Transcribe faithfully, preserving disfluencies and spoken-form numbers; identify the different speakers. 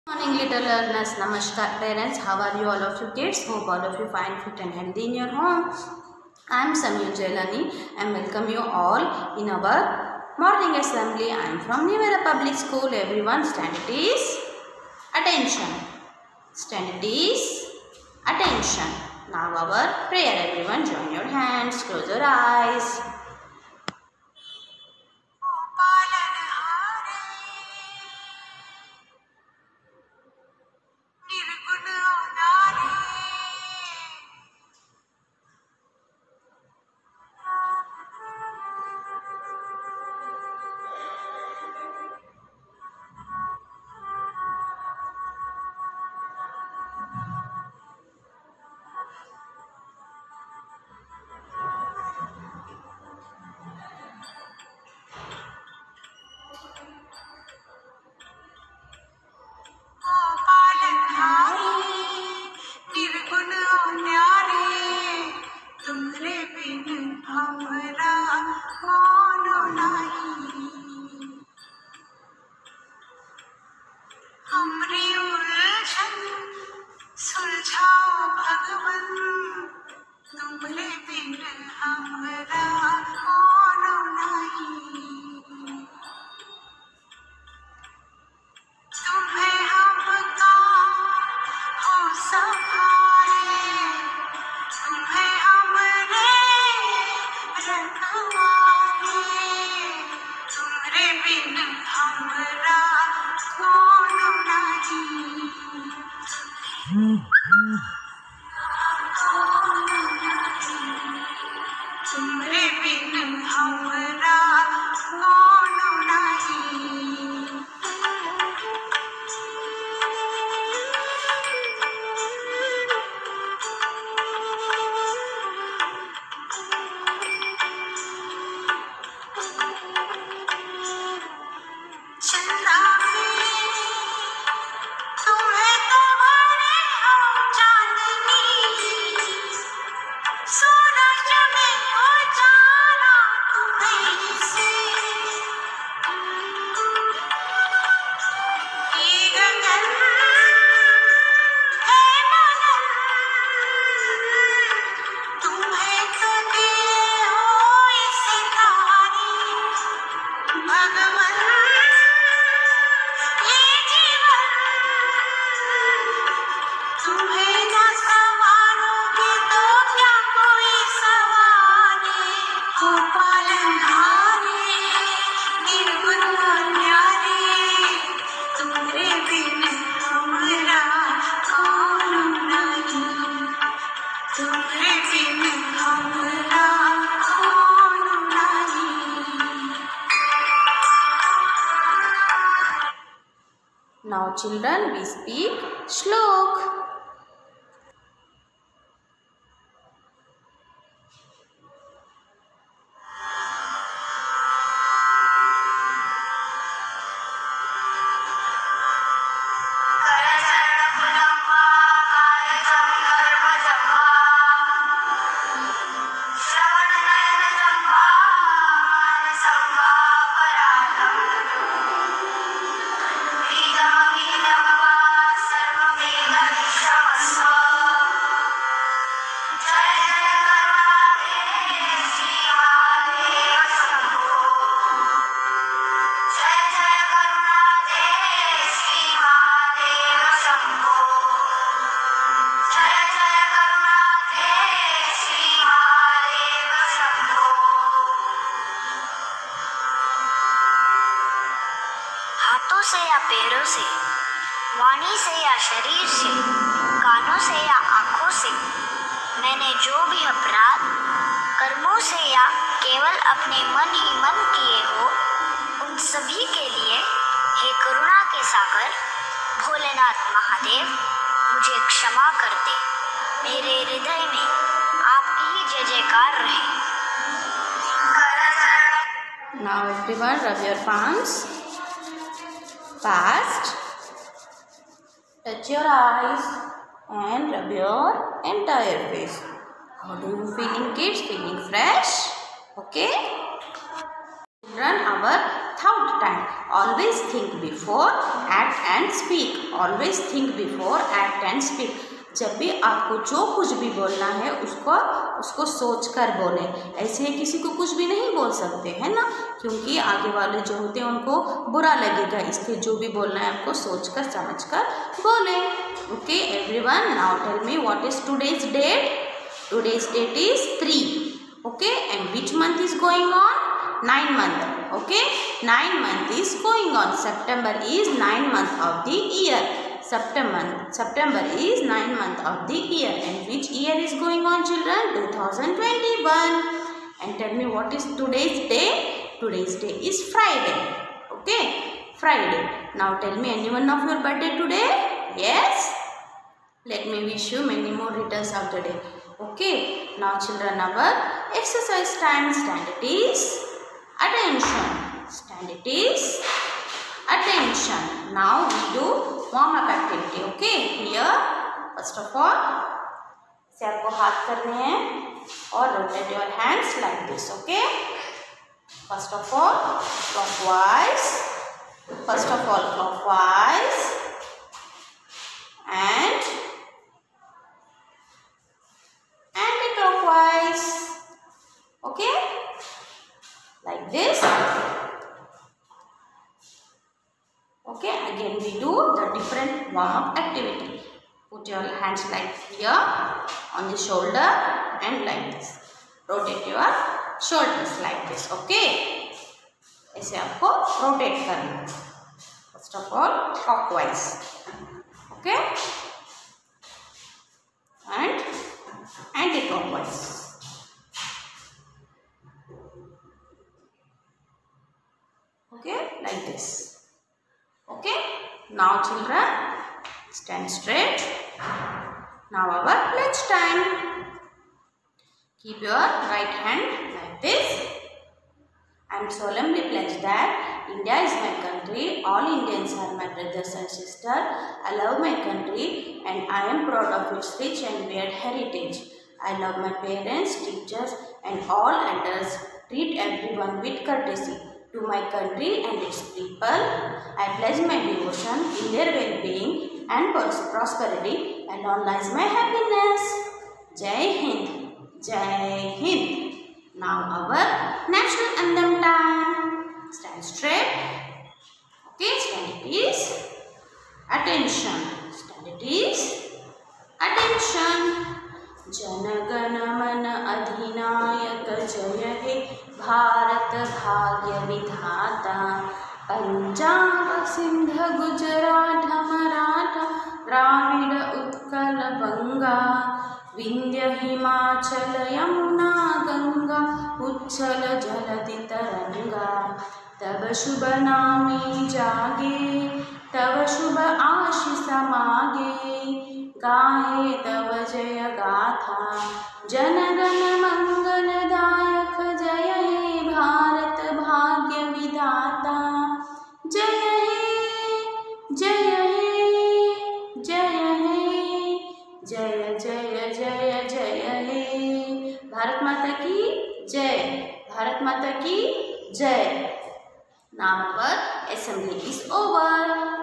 Speaker 1: Morning little learners, namaskar parents, how are you all of you kids? Hope all of you fine, fit and healthy in your home. I am Samyun Jailani and welcome you all in our morning assembly. I am from New Era Public School. Everyone stand at ease. Attention. Stand at ease. Attention. Now our prayer. Everyone join your hands, close your eyes. Now children, we speak shlok.
Speaker 2: हाथों से या पैरों से, वाणी से या शरीर से, कानों से या आँखों से मैंने जो भी अपराध कर्मों से या केवल अपने मन ही मन किए हो, उन सभी के लिए हे करुणा के सागर भोलेनाथ महादेव मुझे क्षमा कर दे। मेरे हृदय में आपकी ही जय जयकार रहे।
Speaker 1: Now everyone rub your palms. Fast. Touch your eyes and rub your entire face. How do you feel in kids? Feeling fresh? Okay? Children, our thought time. Always think before act and speak. Always think before act and speak. जब भी आपको जो कुछ भी बोलना है उसको उसको सोच कर बोले। ऐसे किसी को कुछ भी नहीं बोल सकते है ना, क्योंकि आगे वाले जो होते हैं उनको बुरा लगेगा, इसलिए जो भी बोलना है आपको सोच कर समझ कर बोले। Okay everyone, now tell me what is today's date? Today's date is three. Okay and which month is going on? Nine month. Okay nine month is going on. September is nine month of the year. September. September is nine month of the year. And which year is going on, children? two thousand twenty-one. And tell me what is today's day? Today's day is Friday. Okay, Friday. Now tell me, anyone of your birthday today? Yes. Let me wish you many more returns of the day. Okay. Now children, our exercise time. Stand it is attention. Stand it is attention. Now we do warm up activity. Okay, here first of all से आपको हाथ करने हैं और rotate your hands like this. Okay, first of all clockwise, first of all clockwise and anti-clockwise. Okay, like this. Okay, again we do the different warm-up activity. Put your hands like here on the shoulder and like this. Rotate your shoulders like this. Okay, ऐसे आपको rotate करना है. First of all clockwise. Okay, and anti-clockwise. Okay, like this. Okay, now children stand straight. Now our pledge time. Keep your right hand like this. I am solemnly pledge that India is my country, all Indians are my brothers and sisters. I love my country and I am proud of its rich and weird heritage. I love my parents, teachers and all elders. Treat everyone with courtesy. To my country and its people, I pledge my devotion in their well-being and prosperity, and on lies my happiness. Jai Hind, Jai Hind. Now our national anthem time. Stand straight. Okay, stand it is attention. Stand it is attention. जनगण मन अधिनायक जय हे भारत भाग्य विधाता। पंजाब सिंध गुजरात मराठा द्राविड़ उत्कल बंगा विंध्य हिमाचल यमुना गंगा उच्छल जलधि तरंगा। तब शुभ नामे जागे तब शुभ आशीष मागे गाहे तव जय गाथा। जनगण मंगलदायक जय हे भारत भाग्य विधाता। जय हे जय हे जय हे जय जय जय जय हे। भारत माता की जय, भारत माता की जय। Now our assembly is over.